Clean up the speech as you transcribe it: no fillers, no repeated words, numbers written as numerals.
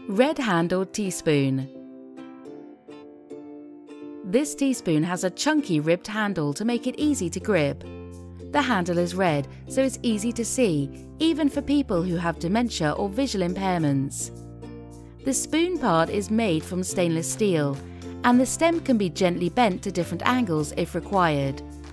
Red-handled teaspoon. This teaspoon has a chunky ribbed handle to make it easy to grip. The handle is red, so it's easy to see, even for people who have dementia or visual impairments. The spoon part is made from stainless steel, and the stem can be gently bent to different angles if required.